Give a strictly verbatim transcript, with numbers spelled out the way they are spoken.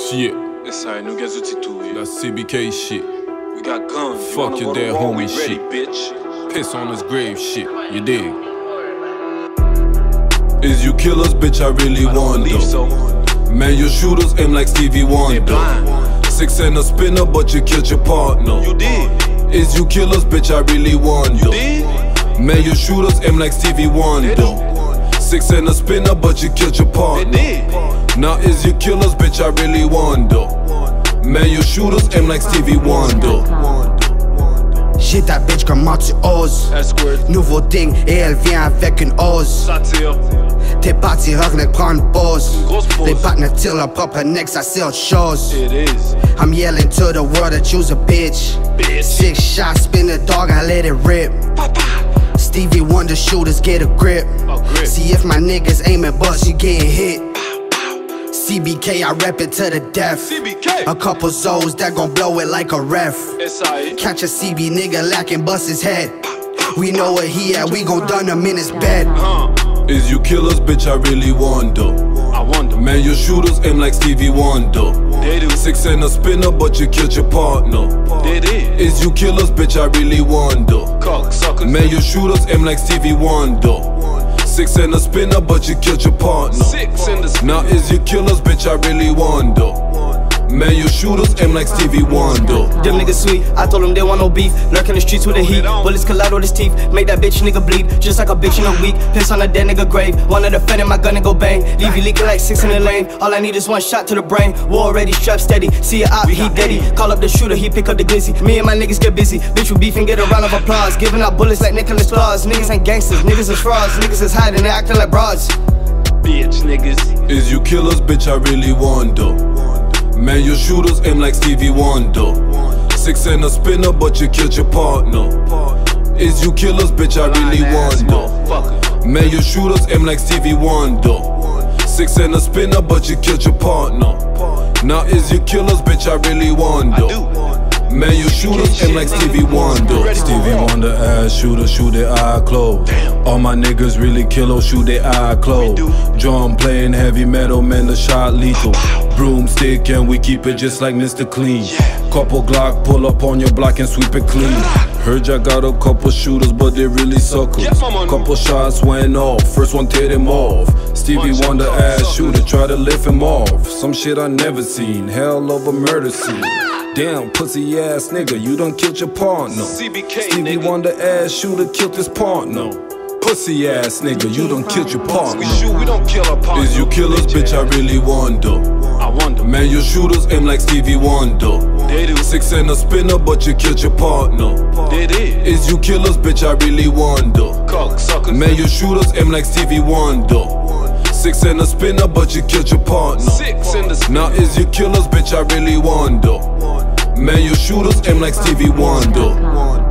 Shit. It's alright, nous gars outils tout. That C B K shit. We got guns. Fuck your dead homie shit. Bitch. Piss on his grave shit. You dig? Is you killers, bitch? I really I don't wonder. believe so. Man, your shooters aim like Stevie Wonder. blind. Six and a spinner, but you killed your partner. You did. Is you killers, bitch? I really wonder. You did. Man, your shooters aim like Stevie Wonder. Six and a spinner, but you killed your They partner. did. Now is you killers, bitch? I really wonder. Man, your shooters aim like Stevie Wonder. J'ai ta bitch comment tu oses. Escort. Nouveau ding et elle vient avec une hausse. Ça tire. T'es parti rock, prendre une pause. Une grosse pause. Les partenaires tirent leur propre neck, ça c'est autre chose. It is. I'm yelling to the world that you's a bitch. Bitch. Six shots, spin the dog, I let it rip. Papa. Stevie Wonder shooters get a grip. A grip. See if my niggas aiming bust, you getting hit. C B K, I rep it to the death. C B K. A couple Zoes that gon' blow it like a ref. It's alright. Catch a C B nigga lacking, bust his head. We know where he at, we gon' done him in his bed. Huh. Is you killers, bitch? I really wonder. I wonder. Man, your shooters aim like Stevie Wonder. They do. Six and a spinner, but you killed your partner. They did. Is you killers, bitch? I really wonder. Cock suckers. Man, your shooters aim like Stevie Wonder. Six and a spinner, but you killed your partner. Six in the. Now is you killers, bitch? I really wonder. Man, your shooters aim like Stevie Wonder. Them niggas sweet, I told them they want no beef. Lurk in the streets with the heat, bullets collide with his teeth. Make that bitch nigga bleed, just like a bitch in a week. Piss on a dead nigga grave, wanna defend in my gun and go bang. Leave you leaking like six in the lane. All I need is one shot to the brain. War already strapped steady, see a op, he deady. Call up the shooter, he pick up the glizzy. Me and my niggas get busy, bitch we beef and get a round of applause. Giving out bullets like Nicholas Claus. Niggas ain't gangsters, niggas is frauds. Niggas is hiding, they acting like broads. Bitch niggas. Is you killers, bitch? I really wonder. Man, your shooters aim like Stevie Wonder. Six and a spinner, but you killed your partner. Is you killers, bitch? I really wonder. Man, your shooters aim like Stevie Wonder. Six and a spinner, but you killed your partner. Now is you killers, bitch? I really wonder. Man, your shooters aim like Stevie Wonder. Stevie Wonder ass shooter, shoot their eye closed. All my niggas really kill or shoot their eye closed. Drum playing heavy metal, man, the shot lethal. Broomstick and we keep it just like Mister Clean. Couple Glock pull up on your block and sweep it clean. Heard ya got a couple shooters, but they really suckers. Couple shots went off, first one teared him off. Stevie Wonder ass shooter, try to lift him off. Some shit I never seen, hell of a murder scene. Damn, pussy ass nigga, you done killed your partner. C B K, Stevie nigga. Wonder ass shooter killed his partner. Pussy ass nigga, you done killed your partner. We shoot, we don't kill our partners. Is you killers, bitch? I really wonder. I wonder. Man, your shooters aim like Stevie Wonder. They do. Six and a spinner, but you killed your partner. They did. Is you killers, bitch? I really wonder. Cock suckers. Man, your shooters aim like Stevie Wonder. Six and a spinner, but you killed your partner. Six in the. Now is you killers, bitch? I really wonder. Man, your shooters aim like Stevie Wonder.